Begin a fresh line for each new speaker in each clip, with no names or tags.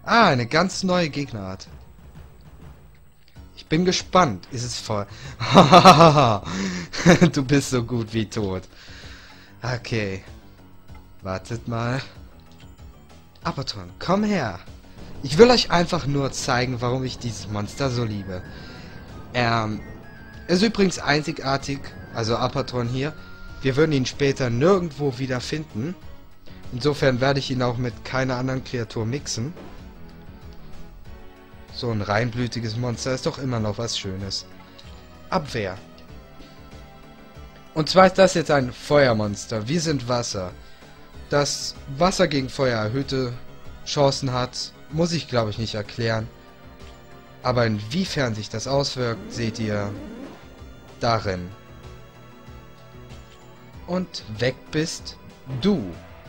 Ah, eine ganz neue Gegnerart. Ich bin gespannt. Ist es voll? Du bist so gut wie tot. Okay. Wartet mal. Apatron, komm her. Ich will euch einfach nur zeigen, warum ich dieses Monster so liebe. Ist übrigens einzigartig, also Apatron hier. Wir würden ihn später nirgendwo wieder finden. Insofern werde ich ihn auch mit keiner anderen Kreatur mixen. So ein reinblütiges Monster ist doch immer noch was Schönes. Abwehr. Und zwar ist das jetzt ein Feuermonster. Wir sind Wasser. Das Wasser gegen Feuer erhöhte Chancen hat, muss ich glaube ich nicht erklären. Aber inwiefern sich das auswirkt, seht ihr darin. Und weg bist du.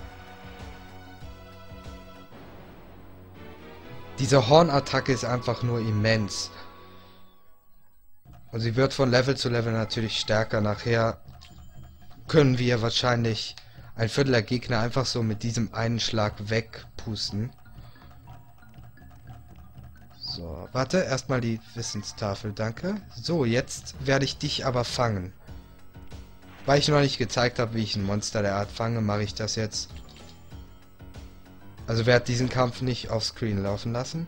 Diese Hornattacke ist einfach nur immens. Und sie wird von Level zu Level natürlich stärker. Nachher können wir wahrscheinlich ein Viertel der Gegner einfach so mit diesem einen Schlag wegpusten. So, warte, erstmal die Wissenstafel, danke. So, jetzt werde ich dich aber fangen. Weil ich noch nicht gezeigt habe, wie ich ein Monster der Art fange, mache ich das jetzt. Also werde diesen Kampf nicht auf Screen laufen lassen.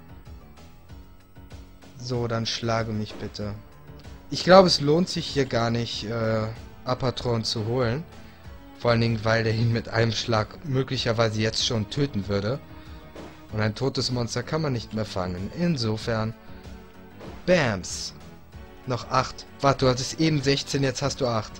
So, dann schlage mich bitte. Ich glaube, es lohnt sich hier gar nicht, Apatron zu holen. Vor allen Dingen, weil der ihn mit einem Schlag möglicherweise jetzt schon töten würde. Und ein totes Monster kann man nicht mehr fangen. Insofern... Bams! Noch 8. Warte, du hattest eben 16, jetzt hast du 8.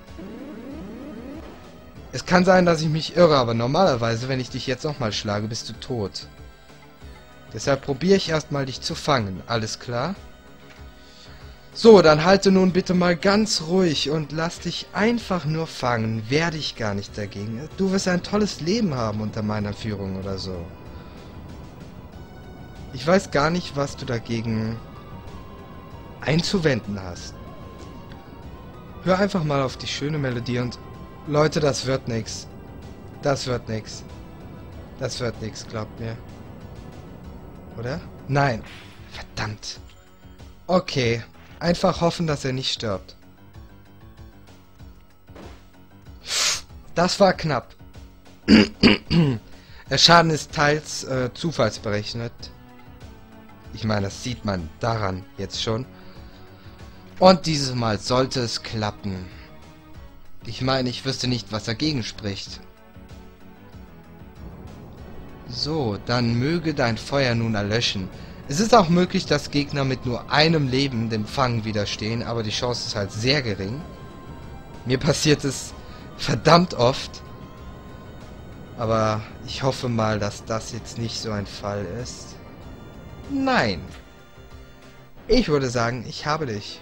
Es kann sein, dass ich mich irre, aber normalerweise, wenn ich dich jetzt nochmal schlage, bist du tot. Deshalb probiere ich erstmal, dich zu fangen. Alles klar? So, dann halte nun bitte mal ganz ruhig und lass dich einfach nur fangen. Wehr dich gar nicht dagegen. Du wirst ein tolles Leben haben unter meiner Führung oder so. Ich weiß gar nicht, was du dagegen einzuwenden hast. Hör einfach mal auf die schöne Melodie und... Leute, das wird nix. Das wird nix. Das wird nix, glaubt mir. Oder? Nein. Verdammt. Okay. Einfach hoffen, dass er nicht stirbt. Das war knapp. Der Schaden ist teils zufallsberechnet. Ich meine, das sieht man daran jetzt schon. Und dieses Mal sollte es klappen. Ich meine, ich wüsste nicht, was dagegen spricht. So, dann möge dein Feuer nun erlöschen. Es ist auch möglich, dass Gegner mit nur einem Leben dem Fang widerstehen, aber die Chance ist halt sehr gering. Mir passiert es verdammt oft. Aber ich hoffe mal, dass das jetzt nicht so ein Fall ist. Nein. Ich würde sagen, ich habe dich.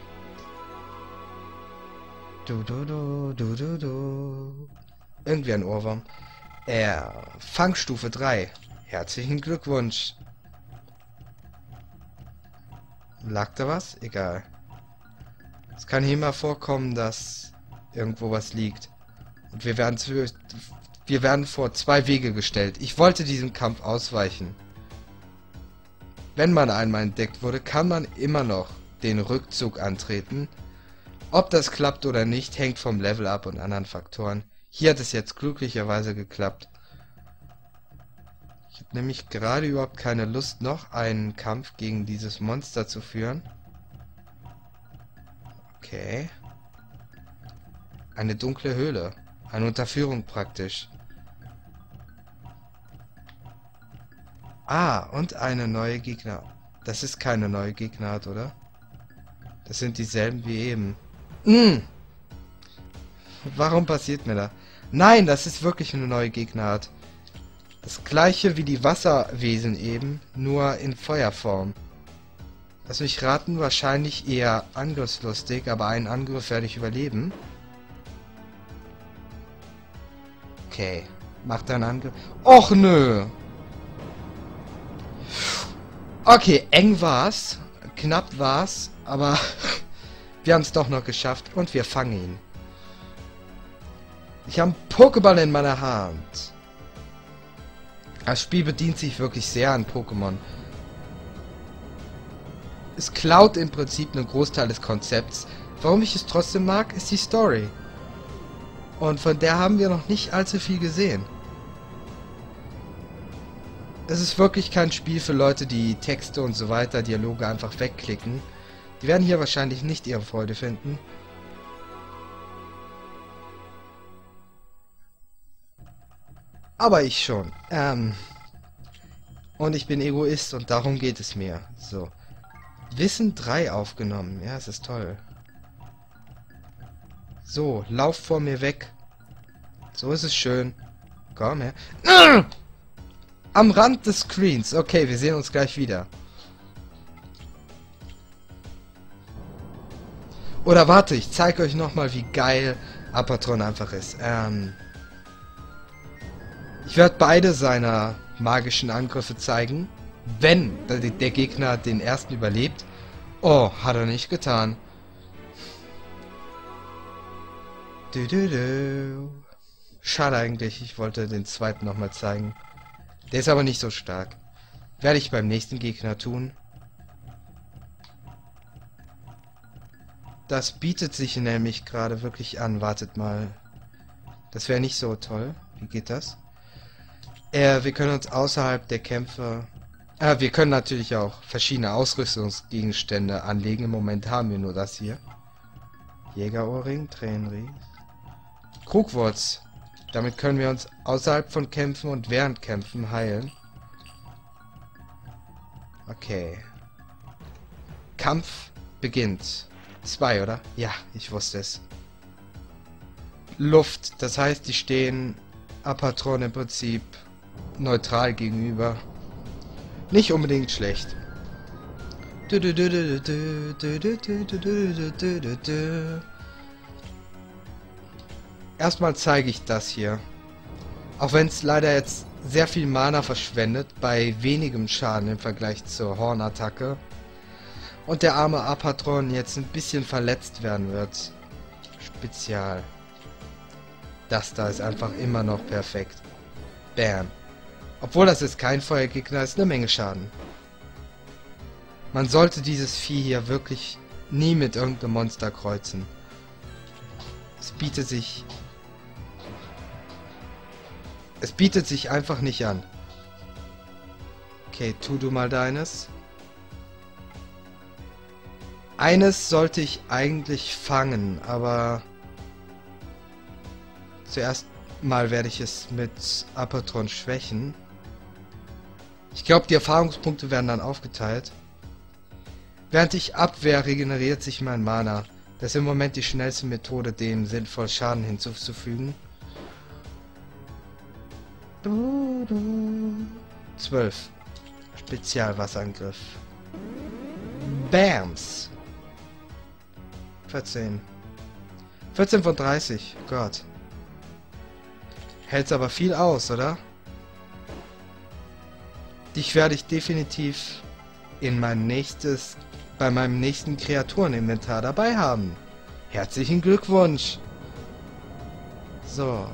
Irgendwie ein Ohrwurm. Fangstufe 3. Herzlichen Glückwunsch. Lag da was? Egal. Es kann hier mal vorkommen, dass irgendwo was liegt. Und wir werden vor 2 Wege gestellt. Ich wollte diesem Kampf ausweichen. Wenn man einmal entdeckt wurde, kann man immer noch den Rückzug antreten. Ob das klappt oder nicht, hängt vom Level ab und anderen Faktoren. Hier hat es jetzt glücklicherweise geklappt. Ich habe nämlich gerade überhaupt keine Lust, noch einen Kampf gegen dieses Monster zu führen. Okay. Eine dunkle Höhle. Eine Unterführung praktisch. Ah, und eine neue Gegner. Das ist keine neue Gegnerart, oder? Das sind dieselben wie eben. Warum passiert mir da? Nein, das ist wirklich eine neue Gegnerart. Das gleiche wie die Wasserwesen eben, nur in Feuerform. Lass mich raten, wahrscheinlich eher angriffslustig, aber einen Angriff werde ich überleben. Okay, macht einen Angriff. Och nö! Okay, eng war's, knapp war's, aber wir haben es doch noch geschafft und wir fangen ihn. Ich habe einen Pokéball in meiner Hand. Das Spiel bedient sich wirklich sehr an Pokémon. Es klaut im Prinzip einen Großteil des Konzepts. Warum ich es trotzdem mag, ist die Story. Und von der haben wir noch nicht allzu viel gesehen. Es ist wirklich kein Spiel für Leute, die Texte und so weiter, Dialoge einfach wegklicken. Die werden hier wahrscheinlich nicht ihre Freude finden. Aber ich schon. Und ich bin Egoist und darum geht es mir. So. Wissen 3 aufgenommen. Ja, es ist toll. So, lauf vor mir weg. So ist es schön. Komm her. Am Rand des Screens. Okay, wir sehen uns gleich wieder. Oder warte, ich zeige euch nochmal, wie geil Apatron einfach ist. Ich werde beide seiner magischen Angriffe zeigen, wenn der Gegner den ersten überlebt. Oh, hat er nicht getan. Schade eigentlich, ich wollte den zweiten nochmal zeigen. Der ist aber nicht so stark. Werde ich beim nächsten Gegner tun. Das bietet sich nämlich gerade wirklich an. Wartet mal. Das wäre nicht so toll. Wie geht das? Wir können uns außerhalb der Kämpfe... wir können natürlich auch verschiedene Ausrüstungsgegenstände anlegen. Im Moment haben wir nur das hier. Jägerohrring, Tränenries. Krugwurz. Damit können wir uns außerhalb von Kämpfen und während Kämpfen heilen. Okay. Kampf beginnt. 2, oder? Ja, ich wusste es. Luft. Das heißt, die stehen Apatron im Prinzip neutral gegenüber. Nicht unbedingt schlecht. Erstmal zeige ich das hier. Auch wenn es leider jetzt sehr viel Mana verschwendet, bei wenigem Schaden im Vergleich zur Hornattacke. Und der arme Apatron jetzt ein bisschen verletzt werden wird. Spezial. Das da ist einfach immer noch perfekt. Bam. Obwohl das jetzt kein Feuergegner ist, eine Menge Schaden. Man sollte dieses Vieh hier wirklich nie mit irgendeinem Monster kreuzen. Es bietet sich einfach nicht an. Okay, tu du mal deines. Eines sollte ich eigentlich fangen, aber zuerst mal werde ich es mit Apatron schwächen. Ich glaube, die Erfahrungspunkte werden dann aufgeteilt. Während ich abwehr, regeneriert sich mein Mana. Das ist im Moment die schnellste Methode, dem sinnvoll Schaden hinzuzufügen. 12. Spezialwasserangriff. Bams. 14. 14 von 30. Gott. Hält's aber viel aus, oder? Dich werde ich definitiv bei meinem nächsten Kreatureninventar dabei haben. Herzlichen Glückwunsch. So.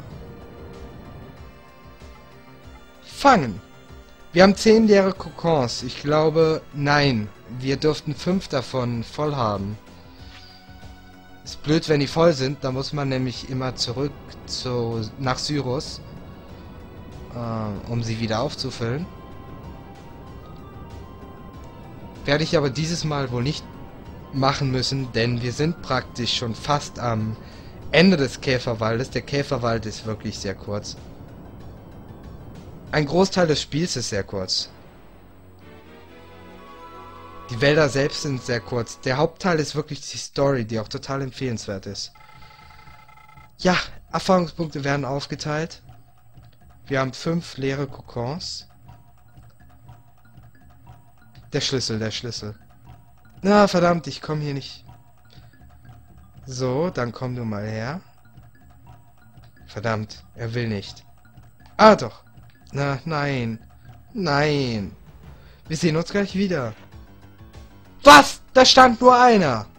Fangen. Wir haben 10 leere Kokons. Ich glaube, nein. Wir dürften 5 davon voll haben. Ist blöd, wenn die voll sind. Da muss man nämlich immer zurück nach Syrus, um sie wieder aufzufüllen. Werde ich aber dieses Mal wohl nicht machen müssen, denn wir sind praktisch schon fast am Ende des Käferwaldes. Der Käferwald ist wirklich sehr kurz. Ein Großteil des Spiels ist sehr kurz. Die Wälder selbst sind sehr kurz. Der Hauptteil ist wirklich die Story, die auch total empfehlenswert ist. Ja, Erfahrungspunkte werden aufgeteilt. Wir haben 5 leere Kokons. Der Schlüssel, der Schlüssel. Na, verdammt, ich komme hier nicht. So, dann komm du mal her. Verdammt, er will nicht. Ah, doch. Na, nein. Nein. Wir sehen uns gleich wieder. Was? Da stand nur einer.